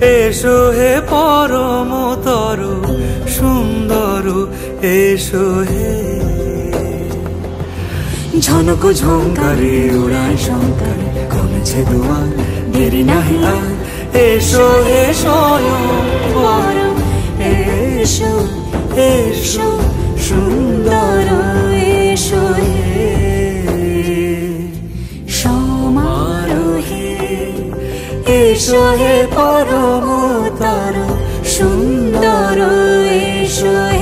এসো হে পরমতর সুন্দর, এসো হে। ঝনক ঝঙ্কারে উড়ায় শঙ্কারে, কমেছে দুয়ার দেরি নাহি আর। এসো হে স্বয়ং পরম, এসো এসো সুন্দর, এসো হে সমারোহে। এসো হে পরমতর সুন্দর, এসো